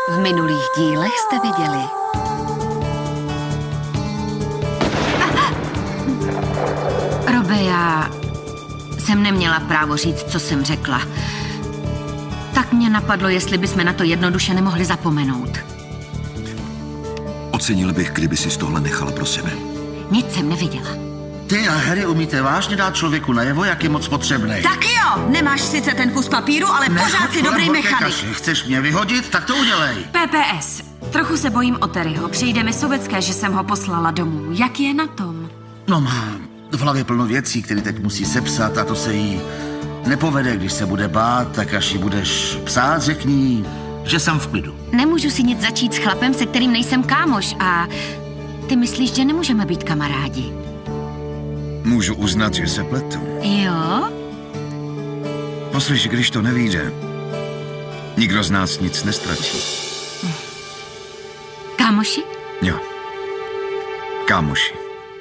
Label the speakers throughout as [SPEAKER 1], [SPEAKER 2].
[SPEAKER 1] V minulých dílech jste viděli. Robe, já jsem neměla právo říct, co jsem řekla. Tak mě napadlo, jestli bychom na to jednoduše nemohli zapomenout.
[SPEAKER 2] Ocenil bych, kdyby si tohle nechala pro sebe.
[SPEAKER 1] Nic jsem neviděla.
[SPEAKER 3] Ty a Harry umíte vážně dát člověku najevo, jak je moc potřebnej.
[SPEAKER 1] Tak jo, nemáš sice ten kus papíru, ale pořád si dobrý mechanik.
[SPEAKER 3] Chceš mě vyhodit, tak to udělej.
[SPEAKER 4] PPS. Trochu se bojím o Terryho. Přijde mi sobecké, že jsem ho poslala domů. Jak je na tom?
[SPEAKER 3] No má v hlavě plno věcí, které teď musí sepsat a to se jí nepovede, když se bude bát, tak až jí budeš psát, řekni, že jsem v klidu.
[SPEAKER 1] Nemůžu si nic začít s chlapem, se kterým nejsem kámoš a ty myslíš, že nemůžeme být kamarádi?
[SPEAKER 2] Můžu uznat, že se pletu.
[SPEAKER 1] Jo?
[SPEAKER 2] Poslyš, když to nevyjde, nikdo z nás nic nestratí.
[SPEAKER 1] Kámoši?
[SPEAKER 2] Jo. Kámoši.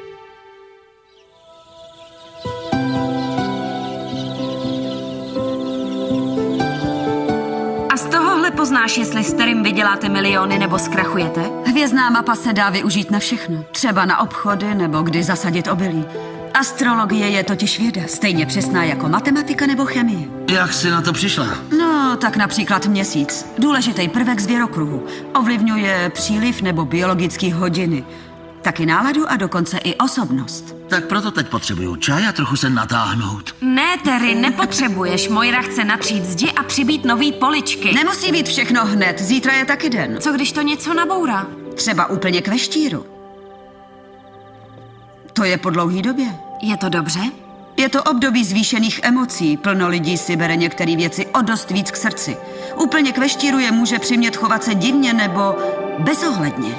[SPEAKER 4] A z tohohle poznáš, jestli s Terrym vyděláte miliony nebo zkrachujete?
[SPEAKER 5] Hvězdná mapa se dá využít na všechno. Třeba na obchody nebo kdy zasadit obilí. Astrologie je totiž věda, stejně přesná jako matematika nebo chemie.
[SPEAKER 3] Jak jsi na to přišla?
[SPEAKER 5] No, tak například měsíc. Důležitý prvek zvěrokruhu. Ovlivňuje příliv nebo biologický hodiny. Taky náladu a dokonce i osobnost.
[SPEAKER 3] Tak proto teď potřebuju čaj a trochu se natáhnout.
[SPEAKER 4] Ne, Terry, nepotřebuješ. Moira chce natřít zdi a přibít nový poličky.
[SPEAKER 5] Nemusí být všechno hned, zítra je taky den.
[SPEAKER 4] Co když to něco nabourá?
[SPEAKER 5] Třeba úplně k veštíru. To je po dlouhý době.
[SPEAKER 4] Je to dobře?
[SPEAKER 5] Je to období zvýšených emocí. Plno lidí si bere některé věci o dost víc k srdci. Úplně k veštíru je může přimět chovat se divně nebo bezohledně.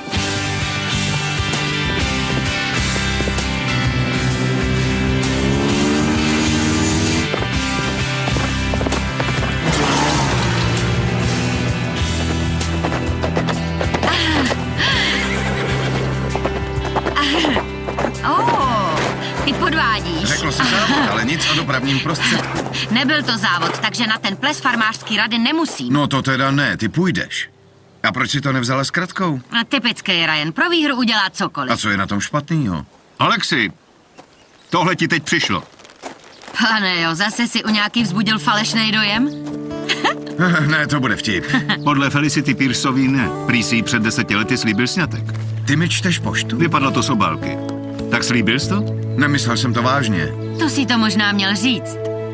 [SPEAKER 2] Řeklo se závod, ale nic o dopravním prostředku.
[SPEAKER 1] Nebyl to závod, takže na ten ples farmářský rady nemusím.
[SPEAKER 2] No to teda ne, ty půjdeš. A proč si to nevzala s Kratkou?
[SPEAKER 1] Typický Ryan, pro výhru udělá cokoliv.
[SPEAKER 2] A co je na tom špatnýho?
[SPEAKER 6] Alexi, tohle ti teď přišlo.
[SPEAKER 1] Pane jo, zase si u nějaký vzbudil falešný dojem?
[SPEAKER 2] Ne, to bude vtip.
[SPEAKER 6] Podle Felicity Pearceový ne. Prý si jí před 10 lety slíbil sňatek.
[SPEAKER 2] Ty mi čteš poštu?
[SPEAKER 6] Vypadlo to z obálky. Tak slíbil jsi to?
[SPEAKER 2] Nemyslel jsem to vážně.
[SPEAKER 1] To si to možná měl říct.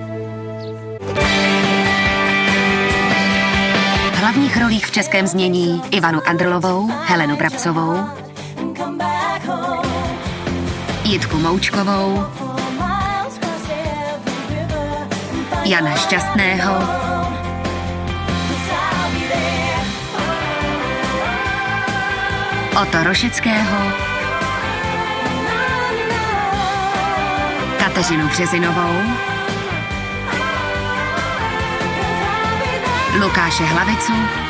[SPEAKER 1] V hlavních rolích v českém znění Ivanu Andrlovou, Helenu Brabcovou, Jitku Moučkovou, Jana Šťastného, Ota Rošického, Kateřinu Březinovou, Lukáše Hlavicu,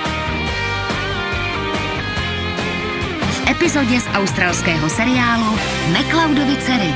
[SPEAKER 1] v epizodě z australského seriálu McCloudovi dcery.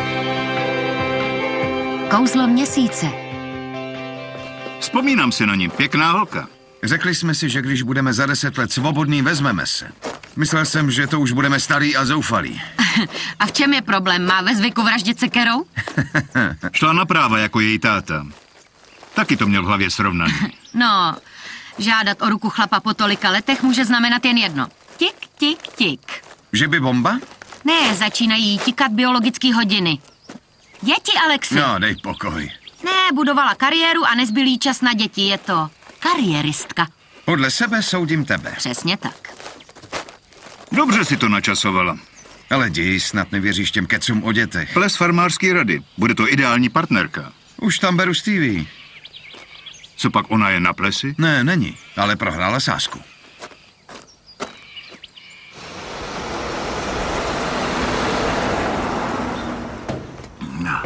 [SPEAKER 1] Kouzlo měsíce.
[SPEAKER 6] Vzpomínám si na ní, pěkná holka.
[SPEAKER 2] Řekli jsme si, že když budeme za 10 let svobodný, vezmeme se. Myslel jsem, že to už budeme starý a zoufalí.
[SPEAKER 1] A v čem je problém? Má ve zvyku vraždit sekerou?
[SPEAKER 6] Šla na práva jako její táta. Taky to měl v hlavě srovnaný.
[SPEAKER 1] No, žádat o ruku chlapa po tolika letech může znamenat jen jedno. Tik, tik, tik.
[SPEAKER 2] Že by bomba?
[SPEAKER 1] Ne, začínají tikat biologické hodiny. Děti, Alexi.
[SPEAKER 2] No, dej pokoj.
[SPEAKER 1] Ne, budovala kariéru a nezbylý čas na děti. Je to kariéristka.
[SPEAKER 2] Podle sebe soudím tebe.
[SPEAKER 1] Přesně tak.
[SPEAKER 6] Dobře si to načasovala.
[SPEAKER 2] Ale děj, snad nevěříš těm kecům o dětech.
[SPEAKER 6] Ples farmářský rady. Bude to ideální partnerka.
[SPEAKER 2] Už tam beru Stevie.
[SPEAKER 6] Co pak ona je na plesi?
[SPEAKER 2] Ne, není, ale prohrála sázku.
[SPEAKER 3] No.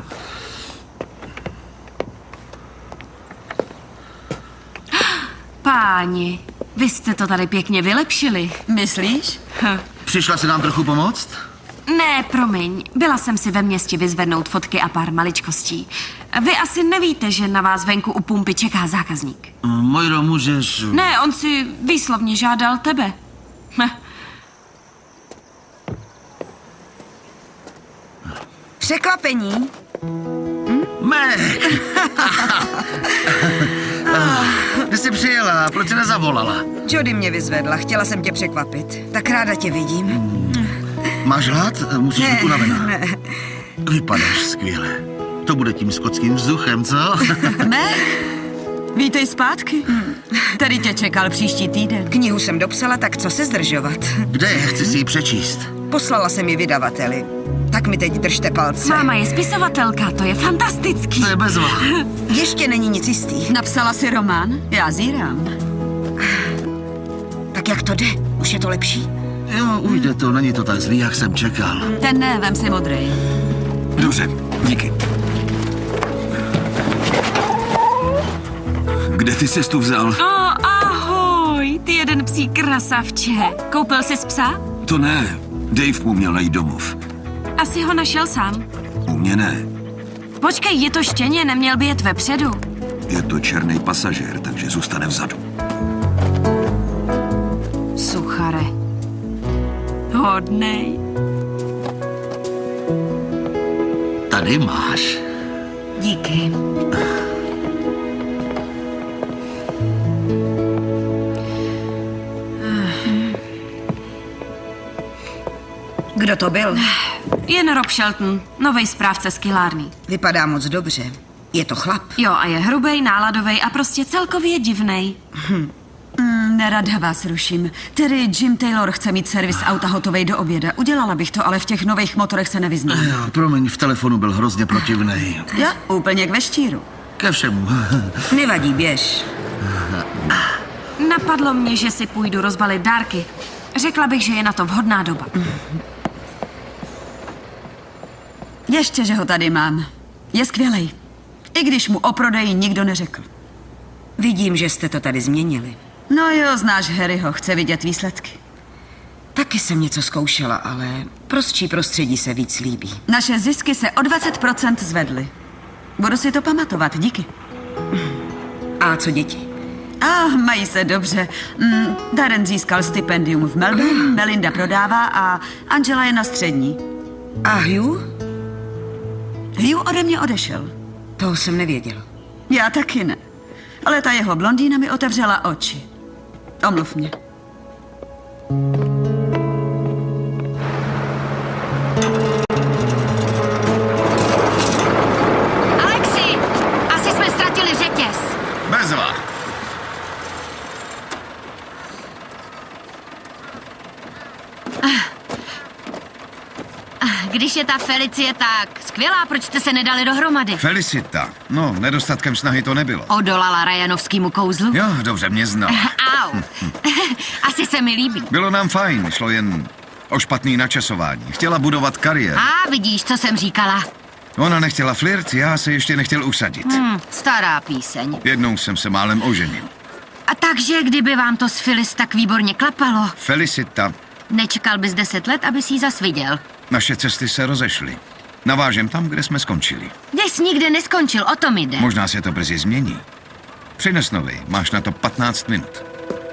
[SPEAKER 4] Páni, vy jste to tady pěkně vylepšili.
[SPEAKER 5] Myslíš?
[SPEAKER 3] Přišla se nám trochu pomoct?
[SPEAKER 4] Ne, promiň. Byla jsem si ve městě vyzvednout fotky a pár maličkostí. Vy asi nevíte, že na vás venku u pumpy čeká zákazník.
[SPEAKER 3] Mojro, můžeš...
[SPEAKER 4] Ne, on si výslovně žádal tebe.
[SPEAKER 5] Překvapení.
[SPEAKER 3] Meg! Kdy jsi přijela? Proč jsi nezavolala?
[SPEAKER 5] Jody mě vyzvedla, chtěla jsem tě překvapit. Tak ráda tě vidím.
[SPEAKER 3] Máš hlad? Musíš být unavená.
[SPEAKER 5] Ne.
[SPEAKER 3] Vypadáš skvěle. To bude tím skotským vzduchem, co?
[SPEAKER 5] Meg, vítej zpátky. Tady tě čekal příští týden. Knihu jsem dopsala, tak co se zdržovat?
[SPEAKER 3] Kde je? Chci si ji přečíst.
[SPEAKER 5] Poslala jsem ji vydavateli. Tak mi teď držte palce.
[SPEAKER 4] Máma je spisovatelka, to je fantastický.
[SPEAKER 3] To je bezva.
[SPEAKER 5] Ještě není nic jistý.
[SPEAKER 7] Napsala si román? Já zírám.
[SPEAKER 5] Tak jak to jde? Už je to lepší?
[SPEAKER 3] Jo, ujde to, není to tak zlý, jak jsem čekal.
[SPEAKER 7] Ten ne, vem si modrej.
[SPEAKER 2] Dobře, díky. Kde ty jsi tu vzal?
[SPEAKER 4] Ahoj, ty jeden psí krasavče. Koupil jsi psa?
[SPEAKER 2] To ne. Dave mu měl najít domov.
[SPEAKER 4] Asi ho našel sám.
[SPEAKER 2] U mě ne.
[SPEAKER 4] Počkej, je to štěně, neměl by jet vepředu.
[SPEAKER 2] Je to černý pasažér, takže zůstane vzadu.
[SPEAKER 4] Suchare. Hodnej.
[SPEAKER 3] Tady máš.
[SPEAKER 1] Díky.
[SPEAKER 5] Kdo to byl?
[SPEAKER 4] Jen Rob Shelton, novej správce skylárny.
[SPEAKER 5] Vypadá moc dobře. Je to chlap.
[SPEAKER 4] Jo, a je hrubej, náladovej a prostě celkově divnej.
[SPEAKER 7] Nerada vás ruším. Tedy Jim Taylor chce mít servis auta hotovej do oběda. Udělala bych to, ale v těch nových motorech se nevyznám.
[SPEAKER 3] Jo, promiň, v telefonu byl hrozně protivnej.
[SPEAKER 7] Jo, úplně k veštíru.
[SPEAKER 3] Ke všemu.
[SPEAKER 5] Nevadí, běž.
[SPEAKER 4] Napadlo mě, že si půjdu rozbalit dárky. Řekla bych, že je na to vhodná doba.
[SPEAKER 7] Ještě, že ho tady mám. Je skvělej. I když mu o prodeji nikdo neřekl.
[SPEAKER 5] Vidím, že jste to tady změnili.
[SPEAKER 7] No jo, znáš Harryho, chce vidět výsledky.
[SPEAKER 5] Taky jsem něco zkoušela, ale prostší prostředí se víc líbí.
[SPEAKER 7] Naše zisky se o 20% zvedly. Budu si to pamatovat, díky.
[SPEAKER 5] A co děti?
[SPEAKER 7] Mají se dobře. Darren získal stipendium v Melbourne, Melinda prodává a Angela je na střední.
[SPEAKER 5] A Hugh?
[SPEAKER 7] Hugh ode mě odešel.
[SPEAKER 5] Toho jsem nevěděla.
[SPEAKER 7] Já taky ne. Ale ta jeho blondýna mi otevřela oči. Omluv mě.
[SPEAKER 1] Alexi, asi jsme ztratili řetěz.
[SPEAKER 2] Bezva.
[SPEAKER 1] Když je ta Felicie tak skvělá, proč jste se nedali dohromady?
[SPEAKER 2] Felicita. No, nedostatkem snahy to nebylo.
[SPEAKER 1] Odolala Ryanovskému kouzlu?
[SPEAKER 2] Jo, dobře mě znal.
[SPEAKER 1] Au. Asi se mi líbí.
[SPEAKER 2] Bylo nám fajn, šlo jen o špatný načasování. Chtěla budovat kariéru.
[SPEAKER 1] Vidíš, co jsem říkala.
[SPEAKER 2] Ona nechtěla flirt, já se ještě nechtěl usadit.
[SPEAKER 1] Stará píseň.
[SPEAKER 2] Jednou jsem se málem oženil.
[SPEAKER 1] A takže, kdyby vám to s Phyllis tak výborně klapalo,
[SPEAKER 2] Felicita,
[SPEAKER 1] nečekal bys 10 let, abys jí zas viděl.
[SPEAKER 2] naše cesty se rozešly. Navážem tam, kde jsme skončili.
[SPEAKER 1] Dnes nikde neskončil, o tom jde.
[SPEAKER 2] Možná se to brzy změní. Přines novej, máš na to 15 minut.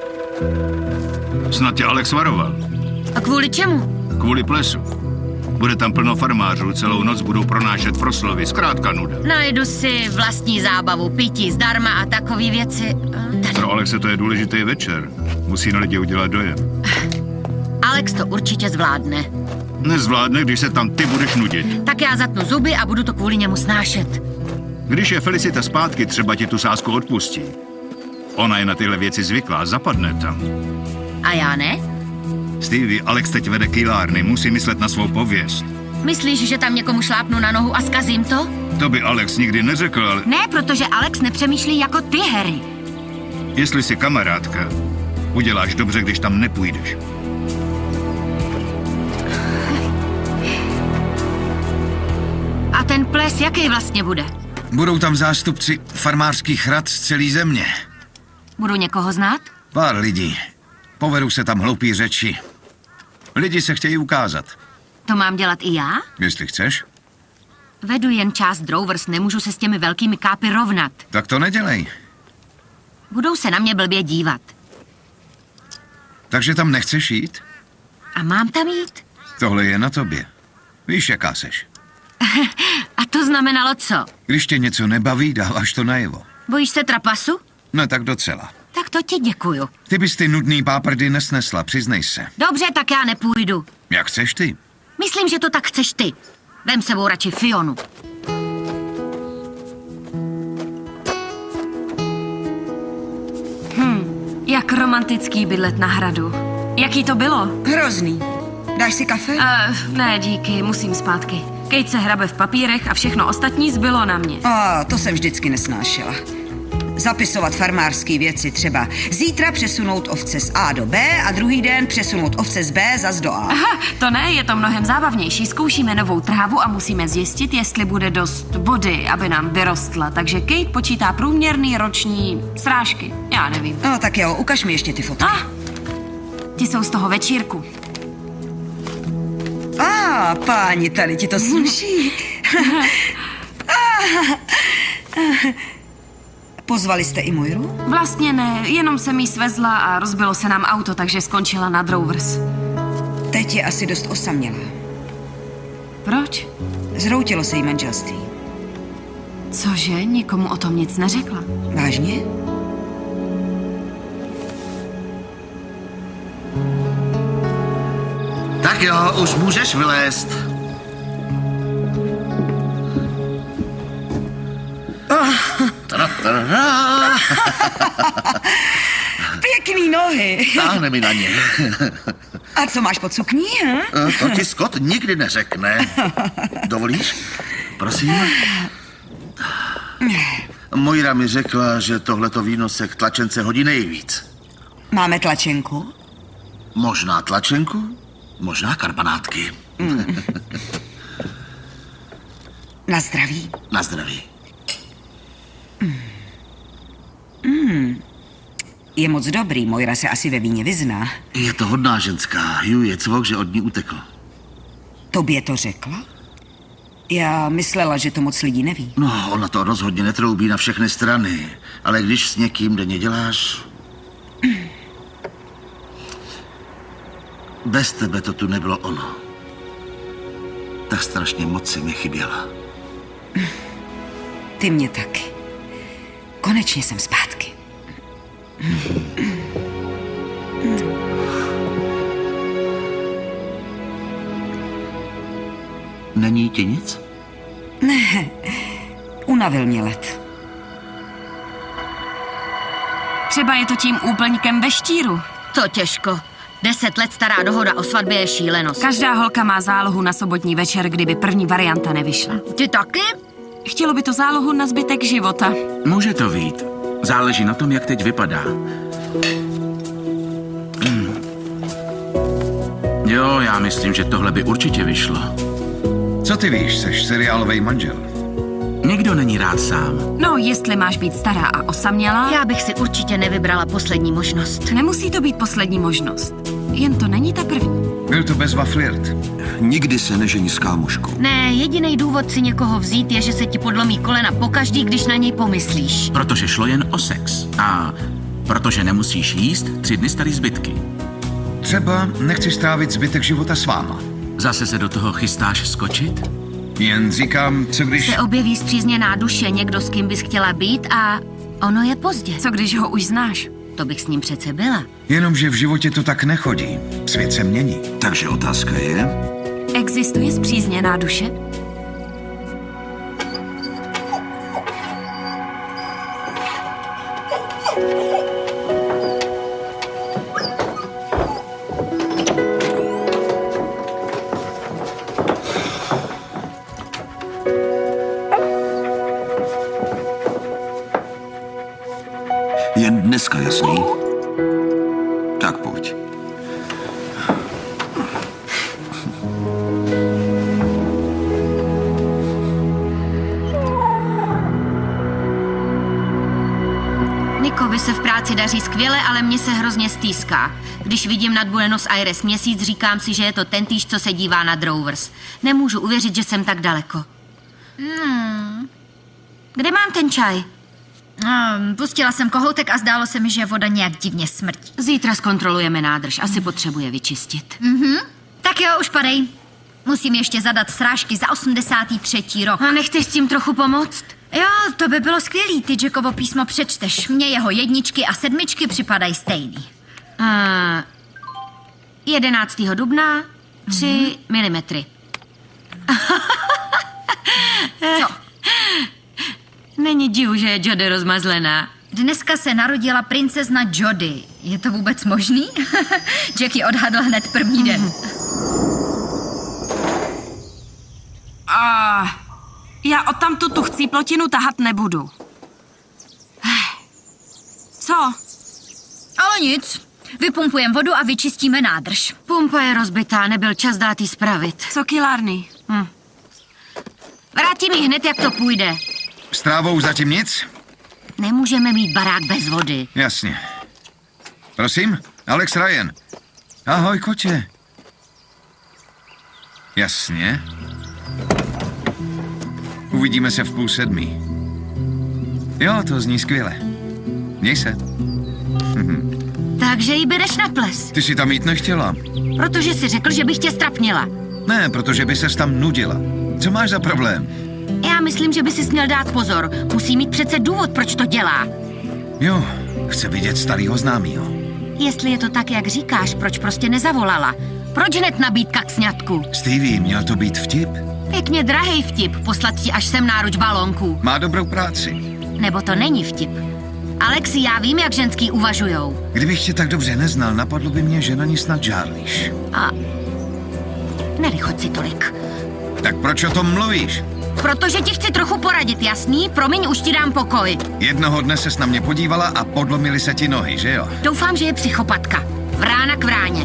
[SPEAKER 6] Snad tě Alex varoval.
[SPEAKER 1] A kvůli čemu?
[SPEAKER 6] Kvůli plesu. Bude tam plno farmářů, celou noc budou pronášet proslovy, zkrátka nuda.
[SPEAKER 1] Najdu si vlastní zábavu, pití zdarma a takové věci.
[SPEAKER 6] Pro Alexe to je důležitý večer. Musí na lidi udělat dojem.
[SPEAKER 1] Alex to určitě zvládne.
[SPEAKER 6] Nezvládne, když se tam ty budeš nudit.
[SPEAKER 1] Tak já zatnu zuby a budu to kvůli němu snášet.
[SPEAKER 6] Když je Felicita zpátky, třeba ti tu sázku odpustí. Ona je na tyhle věci zvyklá, zapadne tam.
[SPEAKER 1] A já ne?
[SPEAKER 6] Stevie, Alex teď vede kýlárny, musí myslet na svou pověst.
[SPEAKER 1] Myslíš, že tam někomu šlápnu na nohu a zkazím to?
[SPEAKER 6] To by Alex nikdy neřekl, ale
[SPEAKER 1] Ne, protože Alex nepřemýšlí jako ty, Harry.
[SPEAKER 6] jestli jsi kamarádka, uděláš dobře, když tam nepůjdeš.
[SPEAKER 1] A ten ples jaký vlastně bude?
[SPEAKER 2] Budou tam zástupci farmářských rad z celé země.
[SPEAKER 1] Budu někoho znát?
[SPEAKER 2] Pár lidí. Povedou se tam hloupý řeči. Lidi se chtějí ukázat.
[SPEAKER 1] To mám dělat i já?
[SPEAKER 2] Jestli chceš,
[SPEAKER 1] Vedu jen část Drovers, nemůžu se s těmi velkými kápy rovnat.
[SPEAKER 2] tak to nedělej.
[SPEAKER 1] Budou se na mě blbě dívat.
[SPEAKER 2] Takže tam nechceš jít?
[SPEAKER 1] A mám tam jít?
[SPEAKER 2] Tohle je na tobě. Víš, jaká seš.
[SPEAKER 1] A to znamenalo co?
[SPEAKER 2] Když tě něco nebaví, dáváš to najevo.
[SPEAKER 1] Bojíš se trapasu?
[SPEAKER 2] No tak docela.
[SPEAKER 1] Tak to ti děkuju.
[SPEAKER 2] Ty bys ty nudný páprdy nesnesla, přiznej se.
[SPEAKER 1] Dobře, tak já nepůjdu.
[SPEAKER 2] Jak chceš ty?
[SPEAKER 1] Myslím, že to tak chceš ty. Vem sebou radši Fionu.
[SPEAKER 4] Jak romantický bydlet na hradu. Jaký to bylo?
[SPEAKER 5] Hrozný. Dáš si kafe?
[SPEAKER 4] Ne, díky, musím zpátky. Kate se hrabe v papírech a všechno ostatní zbylo na mě.
[SPEAKER 5] To jsem vždycky nesnášela. Zapisovat farmářské věci, třeba zítra přesunout ovce z A do B a druhý den přesunout ovce z B zas do A.
[SPEAKER 4] Aha, to ne, je to mnohem zábavnější. Zkoušíme novou trávu a musíme zjistit, jestli bude dost vody, aby nám vyrostla. Takže Kate počítá průměrný roční srážky. Já nevím.
[SPEAKER 5] No tak jo, ukaž mi ještě ty fotky.
[SPEAKER 4] Ti jsou z toho večírku.
[SPEAKER 5] Páni, tady ti to sluší. Pozvali jste i Moiru?
[SPEAKER 4] Vlastně ne, jenom jsem jí svezla a rozbilo se nám auto, takže skončila na Drovers.
[SPEAKER 5] Teď je asi dost osamělá.
[SPEAKER 4] Proč?
[SPEAKER 5] Zhroutilo se jí manželství.
[SPEAKER 4] Cože? Nikomu o tom nic neřekla.
[SPEAKER 5] Vážně?
[SPEAKER 3] Tak jo, už můžeš vylézt.
[SPEAKER 5] Pěkný nohy.
[SPEAKER 3] Táhne mi na ně.
[SPEAKER 5] A co máš pod sukní, hm?
[SPEAKER 3] To ti Scott nikdy neřekne. Dovolíš? Prosím? Moira mi řekla, že tohleto víno se k tlačence hodí nejvíc.
[SPEAKER 5] Máme tlačenku?
[SPEAKER 3] Možná tlačenku, možná karbanátky.
[SPEAKER 5] Na zdraví.
[SPEAKER 3] Na zdraví.
[SPEAKER 5] Je moc dobrý, Moira se asi ve víně vyzná.
[SPEAKER 3] Je to hodná ženská. Hugh je cvok, že od ní utekl.
[SPEAKER 5] Tobě to řekla? Já myslela, že to moc lidí neví.
[SPEAKER 3] No, ona to rozhodně netroubí na všechny strany. Ale když s někým denně děláš... Bez tebe to tu nebylo ono. Tak strašně moc si mi chyběla.
[SPEAKER 5] Ty mě taky. Konečně jsem zpátky.
[SPEAKER 3] Není ti nic?
[SPEAKER 5] Ne, unavil mě let.
[SPEAKER 4] Třeba je to tím úplňkem ve štíru.
[SPEAKER 1] To těžko. 10 let stará dohoda o svatbě je šílenost.
[SPEAKER 4] Každá holka má zálohu na sobotní večer, kdyby první varianta nevyšla.
[SPEAKER 1] Ty taky?
[SPEAKER 4] Chtělo by to zálohu na zbytek života.
[SPEAKER 8] Může to být. Záleží na tom, jak teď vypadá. Jo, já myslím, že tohle by určitě vyšlo.
[SPEAKER 2] Co ty víš, seš seriálovej manžel.
[SPEAKER 8] Nikdo není rád sám.
[SPEAKER 4] No, jestli máš být stará a osamělá...
[SPEAKER 1] Já bych si určitě nevybrala poslední možnost.
[SPEAKER 4] Nemusí to být poslední možnost. Jen to není ta první.
[SPEAKER 2] Byl to bezva flirt.
[SPEAKER 9] Nikdy se nežení s kámoškou.
[SPEAKER 1] Ne, jediný důvod si někoho vzít je, že se ti podlomí kolena pokaždý, když na něj pomyslíš.
[SPEAKER 8] Protože šlo jen o sex. A protože nemusíš jíst 3 dny starý zbytky.
[SPEAKER 2] Třeba nechci strávit zbytek života s váma.
[SPEAKER 8] Zase se do toho chystáš skočit?
[SPEAKER 2] Jen říkám, co když...
[SPEAKER 1] Se objeví zpřízněná duše, někdo, s kým bys chtěla být a ono je pozdě.
[SPEAKER 4] Co když ho už znáš?
[SPEAKER 1] To bych s ním přece byla.
[SPEAKER 2] Jenomže v životě to tak nechodí. Svět se mění.
[SPEAKER 9] Takže otázka je...
[SPEAKER 4] Existuje spřízněná duše?
[SPEAKER 9] Jen dneska jasný? Tak pojď.
[SPEAKER 1] Niko, vy se v práci daří skvěle, ale mně se hrozně stýská. Když vidím nad Buenos Aires měsíc, říkám si, že je to tentýž, co se dívá na Drovers. Nemůžu uvěřit, že jsem tak daleko. Kde mám ten čaj?
[SPEAKER 10] Pustila jsem kohoutek a zdálo se mi, že voda nějak divně smrdí.
[SPEAKER 1] Zítra zkontrolujeme nádrž, asi potřebuje vyčistit.
[SPEAKER 10] Tak jo, už padej. Musím ještě zadat srážky za 83. rok.
[SPEAKER 1] A nechceš s tím trochu pomoct?
[SPEAKER 10] Jo, to by bylo skvělý, ty Jackovo písmo přečteš. Mně jeho 1 a 7 připadají stejný.
[SPEAKER 1] 11. dubna 3 milimetry.
[SPEAKER 10] Co?
[SPEAKER 1] Není divu, že je Jody rozmazlená.
[SPEAKER 10] Dneska se narodila princezna Jody. Je to vůbec možný? Jackie odhadl hned první den.
[SPEAKER 4] Já odtamtud tu chcíplotinu tahat nebudu. Co?
[SPEAKER 10] Ale nic. Vypumpujeme vodu a vyčistíme nádrž.
[SPEAKER 1] Pumpa je rozbitá, nebyl čas dát jí spravit.
[SPEAKER 4] Co kilárny?
[SPEAKER 1] Vrátím jí hned, jak to půjde.
[SPEAKER 2] S trávou zatím nic?
[SPEAKER 1] Nemůžeme mít barák bez vody.
[SPEAKER 2] Jasně. Prosím? Alex Ryan. Ahoj, kotě. Jasně. Uvidíme se v 6:30. Jo, to zní skvěle. Měj se.
[SPEAKER 1] Takže jí bereš na ples.
[SPEAKER 2] Ty si tam jít nechtěla.
[SPEAKER 1] Protože jsi řekl, že bych tě strapnila.
[SPEAKER 2] Ne, protože by ses tam nudila. Co máš za problém?
[SPEAKER 1] Já myslím, že by si měl dát pozor. Musí mít přece důvod, proč to dělá.
[SPEAKER 2] Jo, chce vidět starýho známýho.
[SPEAKER 1] Jestli je to tak, jak říkáš, proč prostě nezavolala? Proč hned nabídka k sňatku?
[SPEAKER 2] Stevie, měl to být vtip?
[SPEAKER 1] Pěkně drahej vtip, poslat ti až sem náruč balónků.
[SPEAKER 2] Má dobrou práci.
[SPEAKER 1] Nebo to není vtip. Alexi, já vím, jak ženský uvažujou.
[SPEAKER 2] Kdybych tě tak dobře neznal, napadlo by mě, že na ní snad žárlíš.
[SPEAKER 1] A nelichoť si tolik.
[SPEAKER 2] Tak proč o tom mluvíš?
[SPEAKER 1] Protože ti chci trochu poradit, jasný? Promiň, už ti dám pokoj.
[SPEAKER 2] Jednoho dne ses na mě podívala a podlomily se ti nohy, že jo?
[SPEAKER 1] Doufám, že je psychopatka. Vrána k vráně.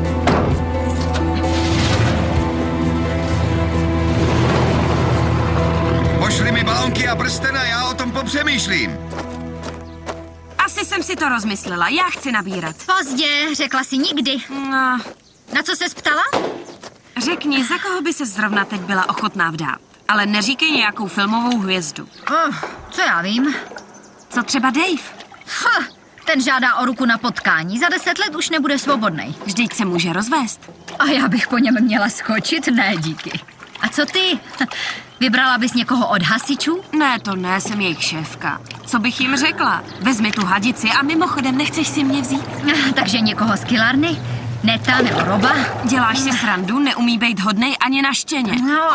[SPEAKER 2] Pošli mi balonky a prstena, já o tom popřemýšlím.
[SPEAKER 4] Asi jsem si to rozmyslela. Já chci nabírat.
[SPEAKER 10] Pozdě, řekla si nikdy.
[SPEAKER 4] No,
[SPEAKER 10] Na co ses ptala?
[SPEAKER 4] řekni, za koho by se zrovna teď byla ochotná vdát. Ale neříkej nějakou filmovou hvězdu.
[SPEAKER 10] Co já vím?
[SPEAKER 4] Co třeba Dave?
[SPEAKER 10] Ten žádá o ruku na potkání. Za 10 let už nebude svobodnej.
[SPEAKER 4] Vždyť se může rozvést.
[SPEAKER 10] A já bych po něm měla skočit? Ne, díky. A co ty? Vybrala bys někoho od hasičů?
[SPEAKER 4] Ne, to ne, jsem jejich šéfka. Co bych jim řekla? Vezmi tu hadici a mimochodem nechceš si mě vzít?
[SPEAKER 10] Takže někoho z kylárny? Neta nebo Roba?
[SPEAKER 4] Děláš si srandu, neumí být hodnej ani na štěně.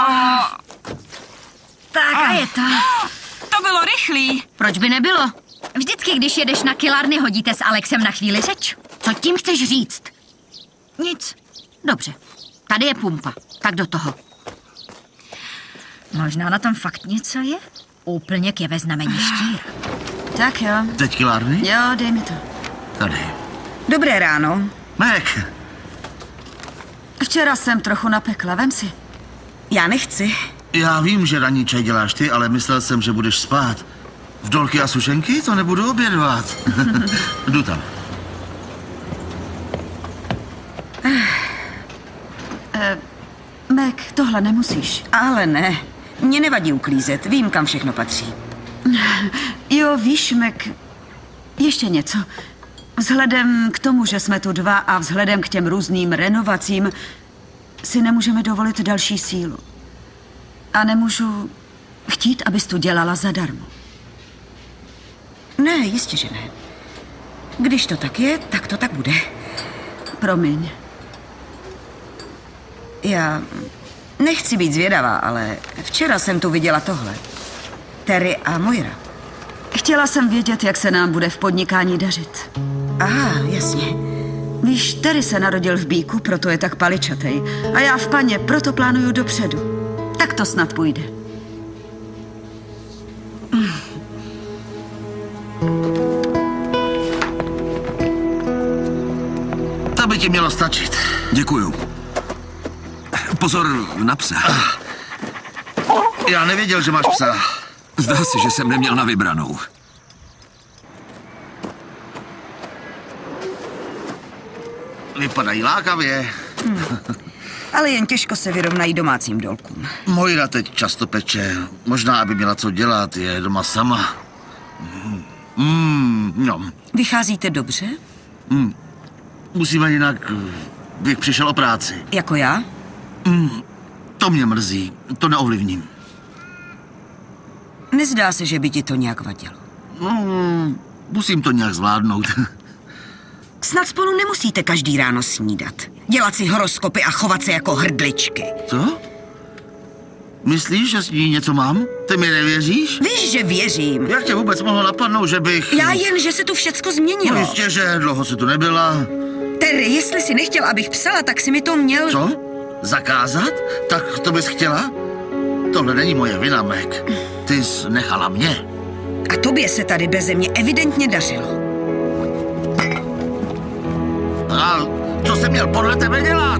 [SPEAKER 10] Tak a je to.
[SPEAKER 4] To bylo rychlý.
[SPEAKER 1] Proč by nebylo?
[SPEAKER 10] Vždycky, když jedeš na kylárny, hodíte s Alexem na chvíli řeč.
[SPEAKER 1] Co tím chceš říct?
[SPEAKER 10] Nic.
[SPEAKER 1] Dobře, tady je pumpa, tak do toho.
[SPEAKER 10] Možná na tom fakt něco je? Úplněk je ve znamení štíra.
[SPEAKER 5] Tak jo.
[SPEAKER 3] Teď kylárny?
[SPEAKER 5] Jo, dej mi to.
[SPEAKER 3] Tady.
[SPEAKER 5] Dobré ráno.
[SPEAKER 3] Mac,
[SPEAKER 5] Včera jsem trochu napekla, vem si. Já nechci.
[SPEAKER 3] já vím, že ranní čaj děláš ty, ale myslel jsem, že budeš spát. V dolky a sušenky to nebudu obědvat. Jdu tam.
[SPEAKER 5] Mac, tohle nemusíš. Ale ne. Mně nevadí uklízet, vím, kam všechno patří. Jo, víš, Mac, ještě něco. Vzhledem k tomu, že jsme tu dva a vzhledem k těm různým renovacím, si nemůžeme dovolit další sílu. A nemůžu chtít, abys tu dělala zadarmo. Ne, jistě, že ne. Když to tak je, tak to tak bude. Promiň. Já nechci být zvědavá, ale včera jsem tu viděla tohle. Terry a Moira. Chtěla jsem vědět, jak se nám bude v podnikání dařit. Aha, jasně. Víš, Terry se narodil v Bíku, proto je tak paličatej. A já v Paně, proto plánuju dopředu. Tak to snad půjde.
[SPEAKER 3] To by ti mělo stačit.
[SPEAKER 9] Děkuju. Pozor na psa.
[SPEAKER 3] Já nevěděl, že máš psa.
[SPEAKER 9] Zdá se, že jsem neměl na vybranou.
[SPEAKER 3] vypadají lákavě.
[SPEAKER 5] Ale jen těžko se vyrovnají domácím dolkům.
[SPEAKER 3] Mojra teď často peče. Možná, aby měla co dělat, je doma sama. No.
[SPEAKER 5] Vycházíte dobře?
[SPEAKER 3] Musíme jinak, bych přišel o práci.
[SPEAKER 5] Jako já?
[SPEAKER 3] To mě mrzí, to neovlivním.
[SPEAKER 5] Nezdá se, že by ti to nějak vadilo.
[SPEAKER 3] Musím to nějak zvládnout.
[SPEAKER 5] Snad spolu nemusíte každý ráno snídat. Dělat si horoskopy a chovat se jako hrdličky.
[SPEAKER 3] Co? Myslíš, že s ní něco mám? Ty mi nevěříš?
[SPEAKER 5] Víš, že věřím.
[SPEAKER 3] Jak tě vůbec mohlo napadnout, že bych...
[SPEAKER 5] Já jen, že se tu všecko změnilo.
[SPEAKER 3] No jistě, že dlouho si tu nebyla.
[SPEAKER 5] Terry, jestli si nechtěl, abych psala, tak si mi to měl...
[SPEAKER 3] Co? Zakázat? Tak to bys chtěla? Tohle není moje vina, Meg. Ty jsi nechala mě.
[SPEAKER 5] A tobě se tady beze mě evidentně dařilo.
[SPEAKER 3] A co jsem měl podle tebe dělat?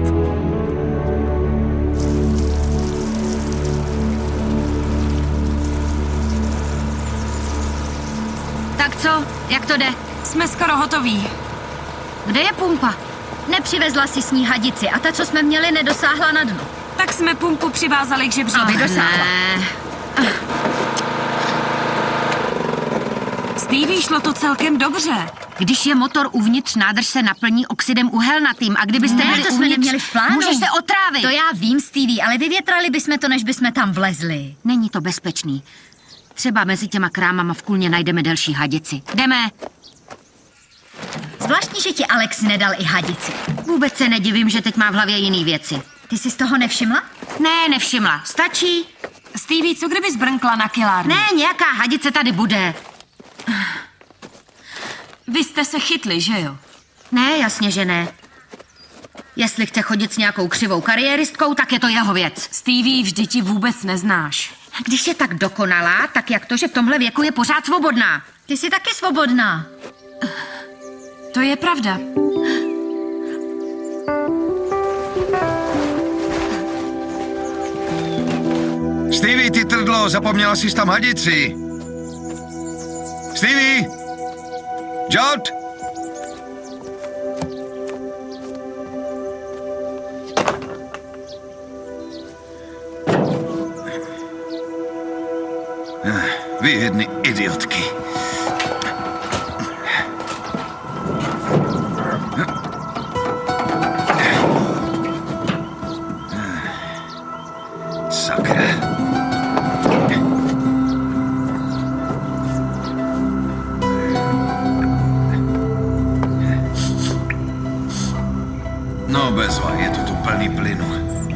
[SPEAKER 1] Tak co? Jak to jde?
[SPEAKER 4] Jsme skoro hotoví.
[SPEAKER 1] Kde je pumpa?
[SPEAKER 10] Nepřivezla si s ní hadici a ta, co jsme měli, nedosáhla na dno.
[SPEAKER 4] Tak jsme pumpu přivázali k žebříku.
[SPEAKER 10] Aby dosáhla.
[SPEAKER 4] Stevie, šlo to celkem dobře.
[SPEAKER 1] Když je motor uvnitř, nádrž se naplní oxidem uhelnatým a kdybyste byli
[SPEAKER 10] to jsme
[SPEAKER 1] uvnitř,
[SPEAKER 10] neměli v plánu.
[SPEAKER 1] můžeš se otrávit.
[SPEAKER 10] To já vím, Stevie, ale vyvětrali bychom to, než bychom tam vlezli.
[SPEAKER 1] Není to bezpečný. Třeba mezi těma krámama v kůlně najdeme delší hadici. Jdeme.
[SPEAKER 10] Zvláštní, že ti Alex nedal i hadici.
[SPEAKER 1] Vůbec se nedivím, že teď má v hlavě jiný věci.
[SPEAKER 10] Ty jsi z toho nevšimla?
[SPEAKER 1] Ne, nevšimla. Stačí.
[SPEAKER 4] Stevie, co kdyby zbrnkla na kilárnu?
[SPEAKER 1] Ne, nějaká hadice tady bude.
[SPEAKER 4] Vy jste se chytli, že jo?
[SPEAKER 1] Ne, jasně, že ne. Jestli chce chodit s nějakou křivou kariéristkou, tak je to jeho věc.
[SPEAKER 4] Stevie, vždyť ti vůbec neznáš.
[SPEAKER 1] Když je tak dokonalá, tak jak to, že v tomhle věku je pořád svobodná?
[SPEAKER 10] Ty jsi taky svobodná.
[SPEAKER 4] To je pravda.
[SPEAKER 2] Stevie, ty trdlo, zapomněla jsi tam hadici. Stevie! Jod! Vy jedny idiotky. Sakra. No bezva, je to tu plný plynu.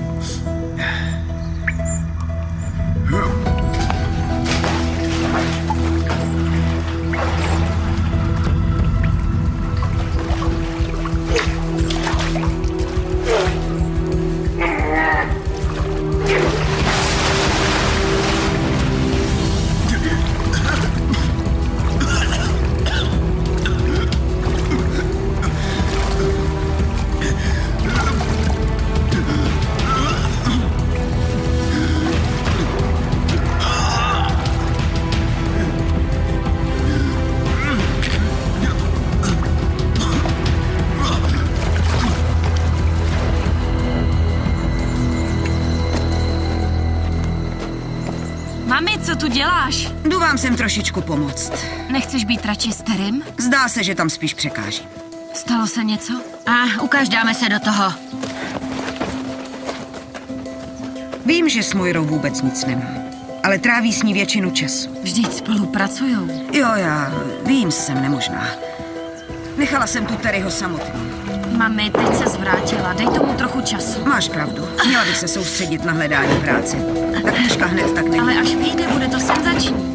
[SPEAKER 4] Mami, co tu děláš?
[SPEAKER 5] Jdu vám sem trošičku pomoct.
[SPEAKER 4] Nechceš být radši s Terrym?
[SPEAKER 5] Zdá se, že tam spíš překáží.
[SPEAKER 4] Stalo se něco?
[SPEAKER 1] Ukaž, dáme se do toho.
[SPEAKER 5] Vím, že s Mojrou vůbec nic nemá, ale tráví s ní většinu času.
[SPEAKER 4] Vždyť spolupracujou.
[SPEAKER 5] Jo, já vím, jsem nemožná. Nechala jsem tu Terryho samotný.
[SPEAKER 4] Mami, teď se zvrátila, dej tomu trochu času.
[SPEAKER 5] Máš pravdu, měla bych se soustředit na hledání práce. Ta knížka hned tak není.
[SPEAKER 4] Ale až vyjde, bude to senzační.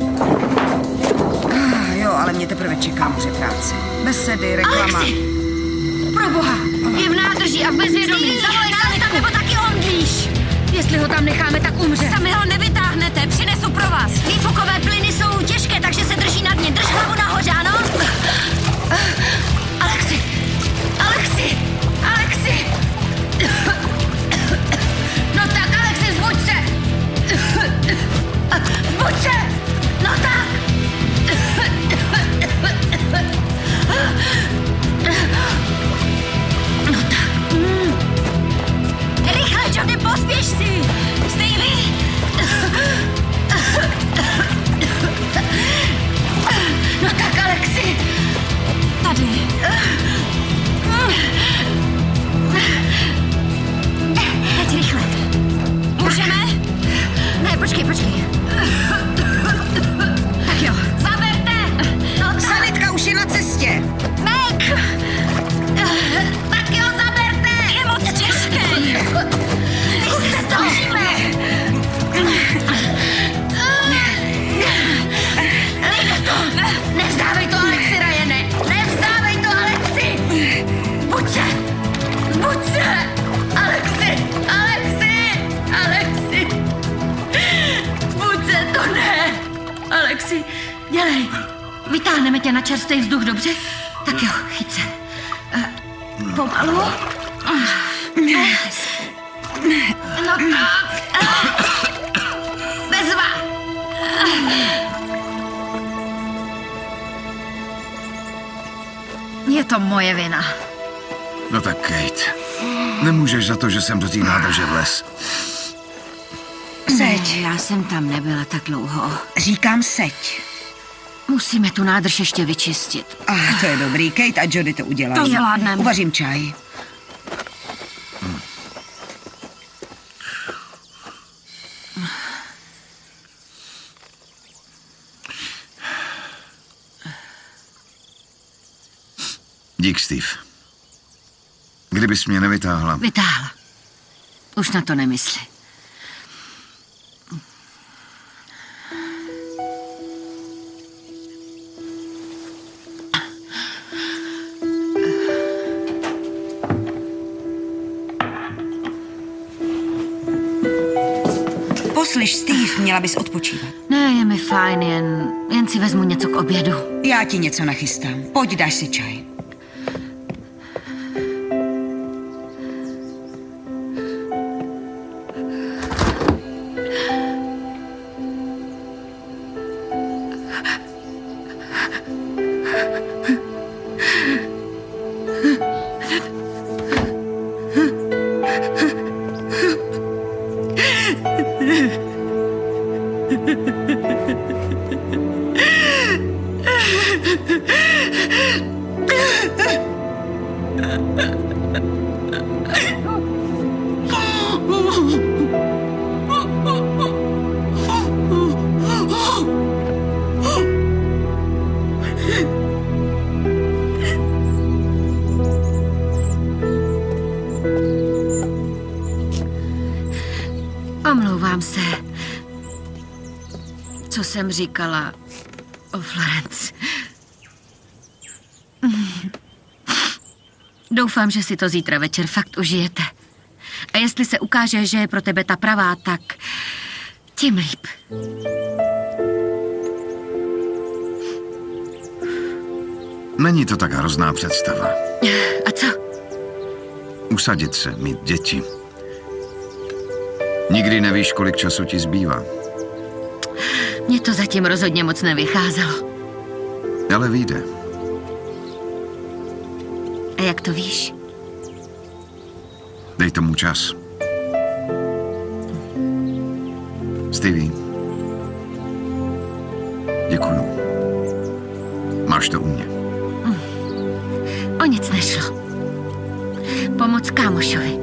[SPEAKER 5] Jo, ale mě teprve čeká moře práce. Besedy, reklama.
[SPEAKER 1] Alexi! Proboha, je v nádrži a v bezvědomí.
[SPEAKER 10] Zavolej nás tam, nebo taky omdlíš.
[SPEAKER 1] Jestli ho tam necháme, tak umře.
[SPEAKER 4] Sami ho nevytáhnete, přinesu pro vás.
[SPEAKER 10] Výfukové plyny jsou těžké, takže se drží na dně. Drž hlavu nahoře, ano?
[SPEAKER 1] Alexi! Alexi! Alexi! No tak, Alexi, zbuď se! Zbuď se! No tak! No tak. čerstvý vzduch, dobře? Tak jo, chyť se. Pomalu. No tak. Bezva.
[SPEAKER 10] Je to moje vina.
[SPEAKER 2] No tak, Kate, nemůžeš za to, že jsem do té nádrže vlez.
[SPEAKER 5] Seď.
[SPEAKER 1] Já jsem tam nebyla tak dlouho.
[SPEAKER 5] Říkám seď.
[SPEAKER 1] Musíme tu nádrž ještě vyčistit.
[SPEAKER 5] To je dobrý. Kate a Jody to udělají.
[SPEAKER 4] To zvládneme.
[SPEAKER 5] Uvařím čaj.
[SPEAKER 2] Dík, Steve. Kdybys mě nevytáhla.
[SPEAKER 1] Vytáhla. Už na to nemysli.
[SPEAKER 5] Poslyš, Steve, měla bys odpočívat.
[SPEAKER 1] Ne, je mi fajn, jen si vezmu něco k obědu.
[SPEAKER 5] Já ti něco nachystám. Pojď, dáš si čaj.
[SPEAKER 1] Omlouvám se. Co jsem říkala o Florence? Doufám, že si to zítra večer fakt užijete. A jestli se ukáže, že je pro tebe ta pravá, tak tím líp.
[SPEAKER 2] Není to tak hrozná představa.
[SPEAKER 1] A co?
[SPEAKER 2] Usadit se, mít děti. Nikdy nevíš, kolik času ti zbývá.
[SPEAKER 1] Mně to zatím rozhodně moc nevycházelo.
[SPEAKER 2] Ale vyjde.
[SPEAKER 1] A jak to víš?
[SPEAKER 2] Dej tomu čas. Stevie. Děkuju. Máš to u mě.
[SPEAKER 1] O nic nešlo. Pomoc kámošovi.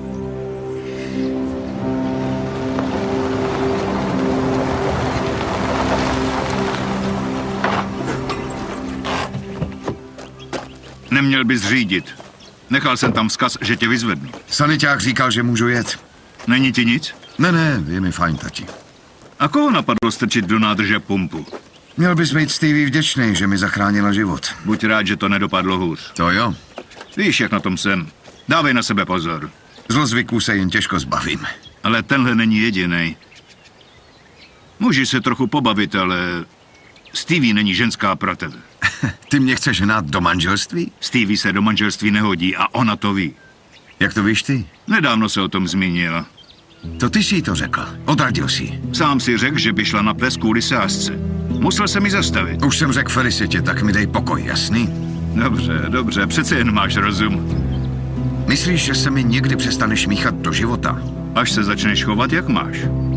[SPEAKER 6] Neměl bys řídit. Nechal jsem tam vzkaz, že tě vyzvednu.
[SPEAKER 2] Saniťák říkal, že můžu jet.
[SPEAKER 6] Není ti nic?
[SPEAKER 2] Ne, je mi fajn, tati.
[SPEAKER 6] A koho napadlo strčit do nádrže pumpu?
[SPEAKER 2] Měl bys být Stevie vděčný, že mi zachránila život.
[SPEAKER 6] Buď rád, že to nedopadlo hůř.
[SPEAKER 2] To jo.
[SPEAKER 6] Víš, jak na tom jsem. Dávej na sebe pozor.
[SPEAKER 2] Zlozvyků se jen těžko zbavím.
[SPEAKER 6] Ale tenhle není jedinej. Můžeš se trochu pobavit, ale Stevie není ženská pro tebe.
[SPEAKER 2] Ty mě chceš hnát do manželství?
[SPEAKER 6] Stevie se do manželství nehodí a ona to ví.
[SPEAKER 2] Jak to víš ty?
[SPEAKER 6] Nedávno se o tom zmínila.
[SPEAKER 2] To ty jsi jí to řekl. Odradil jsi.
[SPEAKER 6] Sám si řekl, že by šla na ples kvůli sázce. Musel jsem mi zastavit.
[SPEAKER 2] Už jsem řekl Felicitě, tak mi dej pokoj, jasný?
[SPEAKER 6] Dobře, přece jen máš rozum.
[SPEAKER 2] Myslíš, že se mi někdy přestaneš míchat do života?
[SPEAKER 6] Až se začneš chovat, jak máš.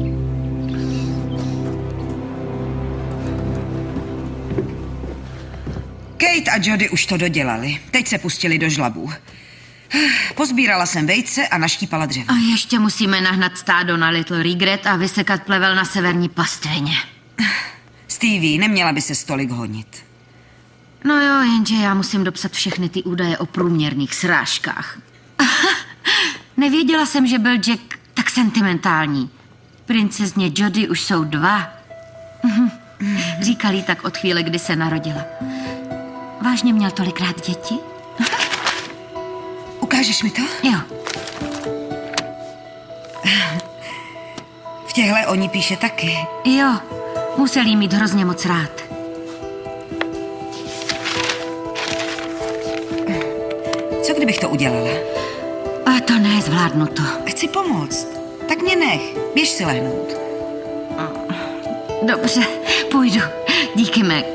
[SPEAKER 5] Kate a Jody už to dodělali. Teď se pustili do žlabů. Pozbírala jsem vejce a naštípala dřevo.
[SPEAKER 1] A ještě musíme nahnat stádo na Little Regret a vysekat plevel na severní pastvině.
[SPEAKER 5] Stevie, neměla by se tolik honit.
[SPEAKER 1] No jo, jenže já musím dopsat všechny ty údaje o průměrných srážkách. Nevěděla jsem, že byl Jack tak sentimentální. Princezně Jody už jsou 2. Říkal jí tak od chvíle, kdy se narodila. Vážně měl tolikrát děti?
[SPEAKER 5] Ukážeš mi to?
[SPEAKER 1] Jo.
[SPEAKER 5] V těchhle o ní píše taky.
[SPEAKER 1] Jo, musel jí mít hrozně moc rád.
[SPEAKER 5] abych to udělala?
[SPEAKER 1] A to ne, zvládnu to.
[SPEAKER 5] Chci pomoct. Tak mě nech. Běž si lehnout.
[SPEAKER 1] Dobře, půjdu. Díky, Meg.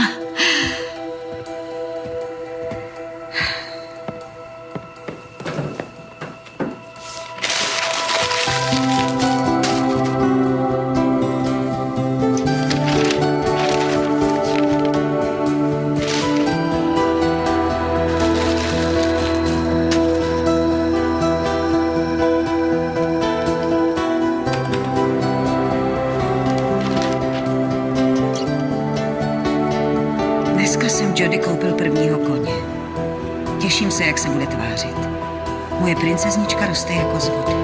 [SPEAKER 5] Dneska jsem Jody koupil prvního koně. Těším se, jak se bude tvářit. Moje princeznička roste jako z vody.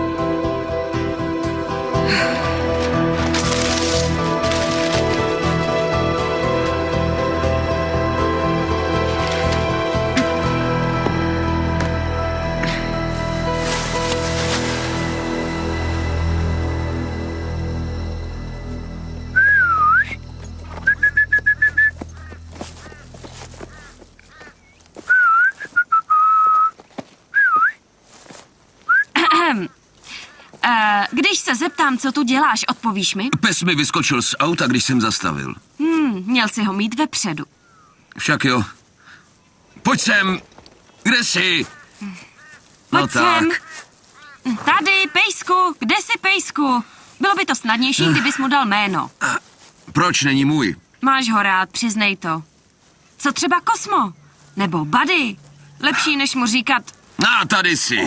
[SPEAKER 4] Když se zeptám, co tu děláš, odpovíš mi?
[SPEAKER 9] Pes mi vyskočil z auta, když jsem zastavil.
[SPEAKER 4] Měl si ho mít vepředu.
[SPEAKER 9] Však jo. Pojď sem. Kde jsi?
[SPEAKER 4] Pojď sem. Tady, Pejsku. Kde jsi, Pejsku? Bylo by to snadnější, kdybys mu dal jméno.
[SPEAKER 9] Proč není můj?
[SPEAKER 4] Máš ho rád, přiznej to. Co třeba Kosmo? Nebo Buddy? Lepší, než mu říkat...
[SPEAKER 9] Tady jsi.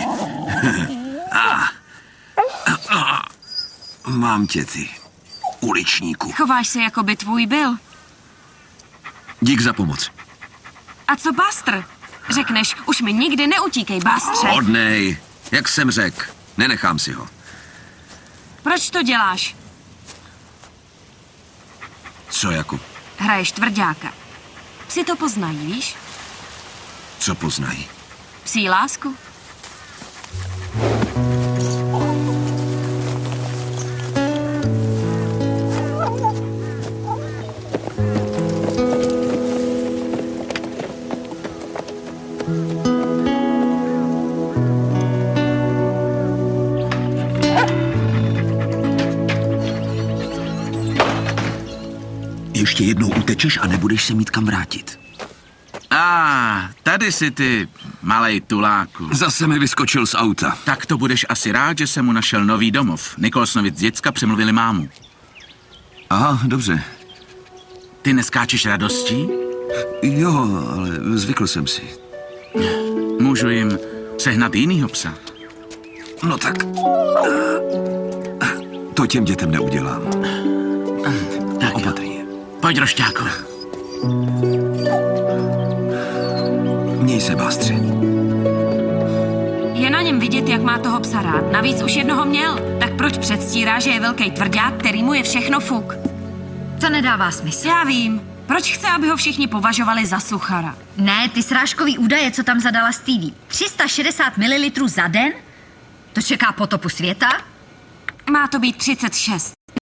[SPEAKER 9] Mám tě, ty uličníku.
[SPEAKER 4] Chováš se, jako by tvůj byl.
[SPEAKER 9] Dík za pomoc.
[SPEAKER 4] A co Buster? Řekneš, už mi nikdy neutíkej, Bustře.
[SPEAKER 9] Hodnej, jak jsem řekl. Nenechám si ho.
[SPEAKER 4] Proč to děláš?
[SPEAKER 9] Co jako?
[SPEAKER 4] Hraješ tvrďáka. Psi to poznají, víš?
[SPEAKER 9] Co poznají?
[SPEAKER 4] Psí lásku.
[SPEAKER 9] Ještě jednou utečeš a nebudeš se mít kam vrátit.
[SPEAKER 8] Tady si ty, malej tuláku.
[SPEAKER 9] Zase mi vyskočil z auta.
[SPEAKER 8] Tak to budeš asi rád, že jsem mu našel nový domov. Nicholsonovi z děcka přemluvili mámu.
[SPEAKER 9] Aha, dobře.
[SPEAKER 8] Ty neskáčeš radostí?
[SPEAKER 9] Jo, ale zvykl jsem si.
[SPEAKER 8] Můžu jim sehnat jinýho psa.
[SPEAKER 9] No tak... To těm dětem neudělám.
[SPEAKER 8] Tak
[SPEAKER 9] opatrně.
[SPEAKER 8] Pojď, rošťáku.
[SPEAKER 9] Měj se, Bastře.
[SPEAKER 4] Je na něm vidět, jak má toho psa rád. Navíc už jednoho měl. Tak proč předstírá, že je velký tvrdák, který mu je všechno fuk?
[SPEAKER 10] To nedává smysl.
[SPEAKER 4] Já vím. Proč chce, aby ho všichni považovali za suchara?
[SPEAKER 10] Ne, ty srážkový údaje, co tam zadala Stevie. 360 ml za den? To čeká potopu světa?
[SPEAKER 4] Má to být 36.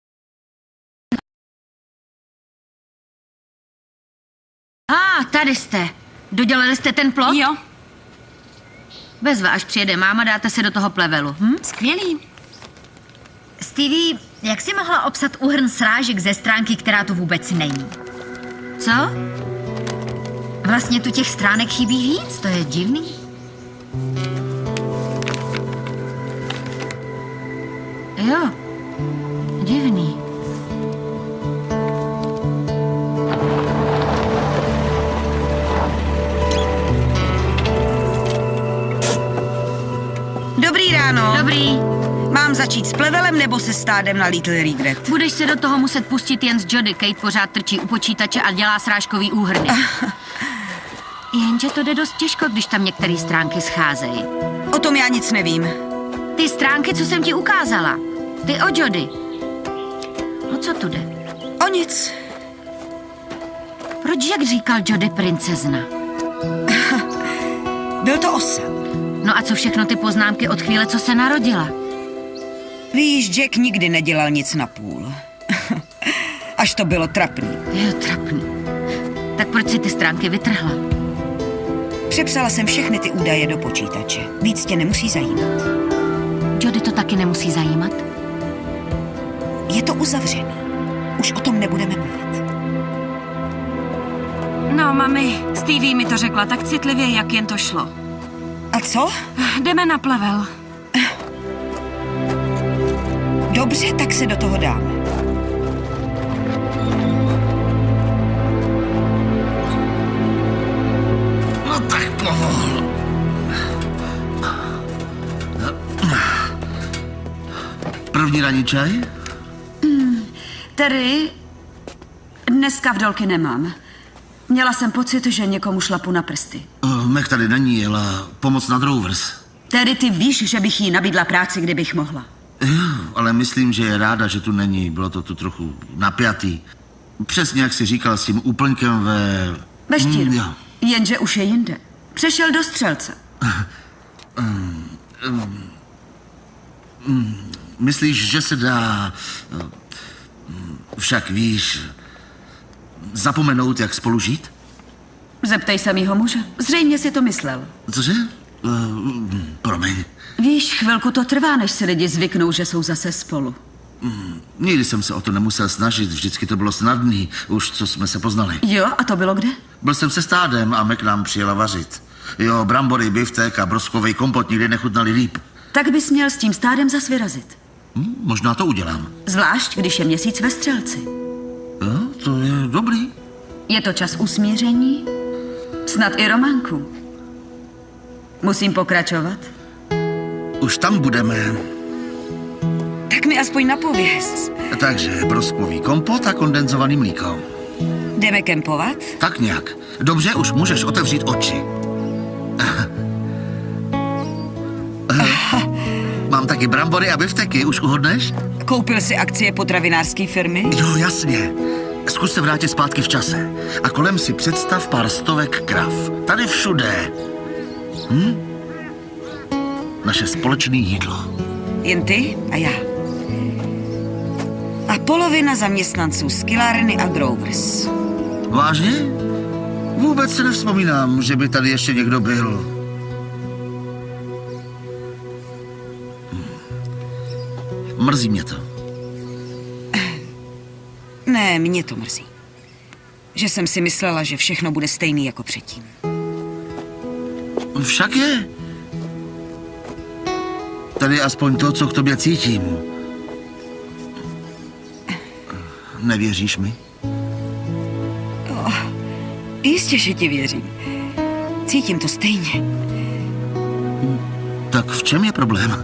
[SPEAKER 1] Tady jste. Dodělali jste ten plot?
[SPEAKER 4] Jo.
[SPEAKER 1] Bezva, až přijede máma, dáte se do toho plevelu.
[SPEAKER 4] Skvělý.
[SPEAKER 10] Stevie, jak jsi mohla obsat úhrn srážek ze stránky, která tu vůbec není?
[SPEAKER 1] Co?
[SPEAKER 10] Vlastně tu těch stránek chybí víc, to je divný.
[SPEAKER 1] Jo, divný.
[SPEAKER 5] Dobrý ráno.
[SPEAKER 1] Dobrý.
[SPEAKER 5] Mám začít s plevelem nebo se stádem na Little Regret?
[SPEAKER 1] Budeš se do toho muset pustit jen s Jody. Kate pořád trčí u počítače a dělá srážkový úhrny. Jenže to jde dost těžko, když tam některé stránky scházejí.
[SPEAKER 5] O tom já nic nevím.
[SPEAKER 1] Ty stránky, co jsem ti ukázala. Ty o Jody. O co tu jde?
[SPEAKER 5] O nic.
[SPEAKER 1] Proč, jak říkal Jody, princezna?
[SPEAKER 5] Byl to osel.
[SPEAKER 1] No a co všechno ty poznámky od chvíle, co se narodila?
[SPEAKER 5] Víš, Jack nikdy nedělal nic na půl. Až to bylo trapný.
[SPEAKER 1] Jo, trapný. Tak proč si ty stránky vytrhla?
[SPEAKER 5] Přepsala jsem všechny ty údaje do počítače. Víc tě nemusí zajímat.
[SPEAKER 1] Jody to taky nemusí zajímat?
[SPEAKER 5] Je to uzavřený. Už o tom nebudeme mluvit.
[SPEAKER 4] No, mami, Stevie mi to řekla tak citlivě, jak jen to šlo.
[SPEAKER 5] A co?
[SPEAKER 4] Jdeme na plevel.
[SPEAKER 5] Dobře, tak se do toho dáme.
[SPEAKER 3] No tak povol. První ranní čaj?
[SPEAKER 7] Terry, dneska v dolky nemám. Měla jsem pocit, že někomu šlapu na prsty.
[SPEAKER 3] Mac tady není, jela pomoc na Drovers.
[SPEAKER 7] Terry, ty víš, že bych jí nabídla práci, kdybych mohla.
[SPEAKER 3] Jo, ale myslím, že je ráda, že tu není. Bylo to tu trochu napjatý. Přesně jak jsi říkal s tím úplňkem
[SPEAKER 7] Ve štíru.
[SPEAKER 3] Jo.
[SPEAKER 7] Jenže už je jinde. Přešel do střelce.
[SPEAKER 3] Myslíš, že se dá... Však víš... Zapomenout, jak spolu žít?
[SPEAKER 7] Zeptej se mýho muže. Zřejmě si to myslel.
[SPEAKER 3] Cože? Promiň.
[SPEAKER 7] Víš, chvilku to trvá, než si lidi zvyknou, že jsou zase spolu.
[SPEAKER 3] Nikdy jsem se o to nemusel snažit, vždycky to bylo snadný, už co jsme se poznali.
[SPEAKER 7] Jo, a to bylo kde?
[SPEAKER 3] Byl jsem se stádem a Mac nám přijela vařit. Jo, brambory, biftek a broskovej kompot nikdy nechutnali líp.
[SPEAKER 7] Tak bys měl s tím stádem zas vyrazit.
[SPEAKER 3] Možná to udělám.
[SPEAKER 7] Zvlášť, když je měsíc ve střelci.
[SPEAKER 3] Jo, to je dobrý.
[SPEAKER 7] Je to čas usmíření? Snad i románku. Musím pokračovat?
[SPEAKER 3] Už tam budeme.
[SPEAKER 5] Tak mi aspoň napověz.
[SPEAKER 3] Takže broskový kompot a kondenzovaný mlíko.
[SPEAKER 5] Jdeme kempovat?
[SPEAKER 3] Tak nějak. Dobře, už můžeš otevřít oči. Mám taky brambory a bifteky, už uhodneš?
[SPEAKER 5] Koupil si akcie potravinářské firmy?
[SPEAKER 3] Jo, jasně. Zkus se vrátit zpátky v čase. A kolem si představ pár stovek krav. Tady všude. Naše společné jídlo.
[SPEAKER 5] Jen ty a já. A polovina zaměstnanců z Killarney a Grovers.
[SPEAKER 3] Vážně? Vůbec si nevzpomínám, že by tady ještě někdo byl. Mrzí mě to.
[SPEAKER 5] Ne, mě to mrzí. Že jsem si myslela, že všechno bude stejný jako předtím.
[SPEAKER 3] Však je. Tady je aspoň to, co k tobě cítím. Nevěříš mi?
[SPEAKER 5] Jistě, že ti věřím. Cítím to stejně.
[SPEAKER 3] Tak v čem je problém?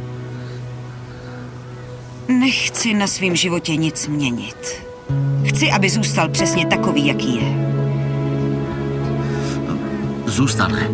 [SPEAKER 5] Nechci na svém životě nic měnit. Chci, aby zůstal přesně takový, jaký je.
[SPEAKER 3] Zůstane.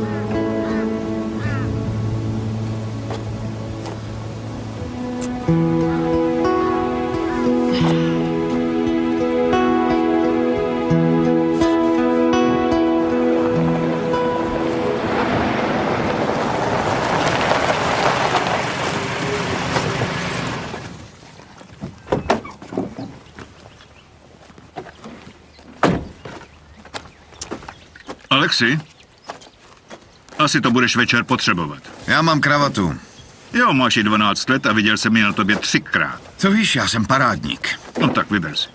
[SPEAKER 6] Alexi, asi to budeš večer potřebovat.
[SPEAKER 2] Já mám kravatu.
[SPEAKER 6] Jo, máš i 12 let a viděl jsem ji na tobě 3krát.
[SPEAKER 2] Co víš, já jsem parádník.
[SPEAKER 6] No tak vyber si.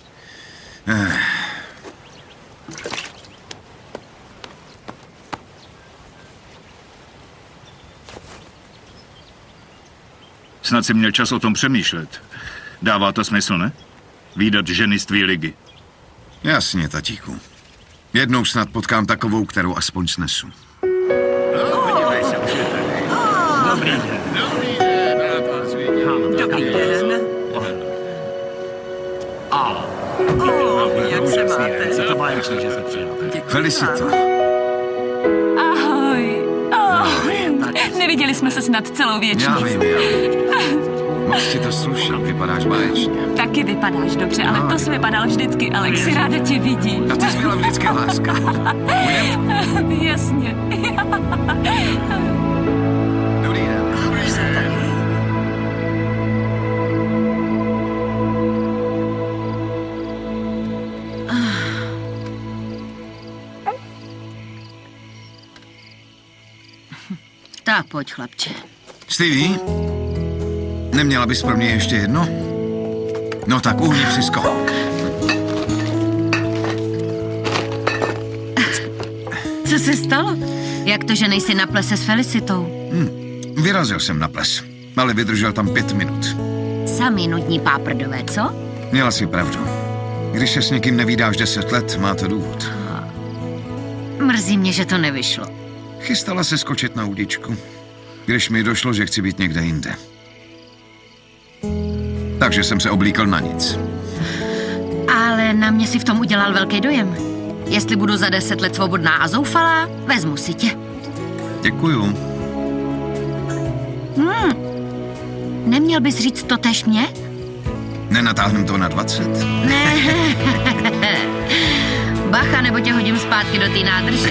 [SPEAKER 6] Snad jsi měl čas o tom přemýšlet. Dává to smysl, ne? Výdat ženy z tvý ligy.
[SPEAKER 2] Jasně, tatíku. Jednou snad potkám takovou, kterou aspoň snesu.
[SPEAKER 9] Podívej se, už je tady. Dobrý den. Dobrý den. Jak se máte? Co to báječný, že jste přijel.
[SPEAKER 2] Felicito.
[SPEAKER 4] Ahoj. Neviděli jsme se snad celou věčnost.
[SPEAKER 2] Já vím. Moc ti to sluší, vypadáš báječně.
[SPEAKER 4] Taky vypadáš dobře, ale to jsi vypadal vždycky, Alexi, ráda tě vidím.
[SPEAKER 2] A ty jsi byla vždycky láska.
[SPEAKER 4] Jasně.
[SPEAKER 2] Dobrý den.
[SPEAKER 1] Tak pojď, chlapče.
[SPEAKER 2] Stevie, neměla bys pro mě ještě jedno? No tak uhni, Přisko.
[SPEAKER 1] Co se stalo? Jak to, že nejsi na plese s Felicitou?
[SPEAKER 2] Vyrazil jsem na ples, ale vydržel tam 5 minut.
[SPEAKER 1] Sami nudní páprdové, co?
[SPEAKER 2] Měla si pravdu. Když se s někým nevídáš 10 let, má to důvod.
[SPEAKER 1] Mrzí mě, že to nevyšlo.
[SPEAKER 2] Chystala se skočit na udičku, když mi došlo, že chci být někde jinde. Takže jsem se oblíkl na nic.
[SPEAKER 1] Ale na mě si v tom udělal velký dojem. Jestli budu za 10 let svobodná a zoufalá, vezmu si tě.
[SPEAKER 2] Děkuju.
[SPEAKER 1] Neměl bys říct to též mě?
[SPEAKER 2] Nenatáhnem to na 20?
[SPEAKER 1] Ne. Bacha, nebo tě hodím zpátky do té nádrže.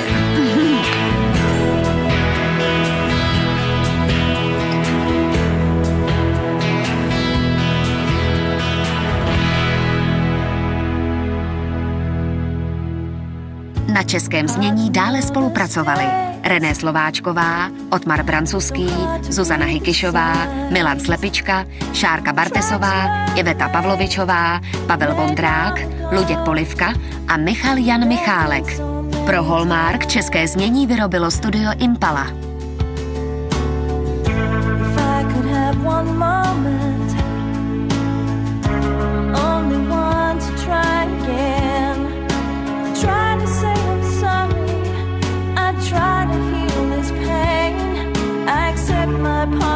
[SPEAKER 4] Na českém znění dále spolupracovali René Slováčková, Otmar Brancuský, Zuzana Hykyšová, Milan Slepička, Šárka Bartesová, Iveta Pavlovičová, Pavel Vondrák, Luděk Polivka a Michal Jan Michálek. Pro Hallmark české znění vyrobilo studio Impala.
[SPEAKER 11] Try to heal this pain. I accept my part.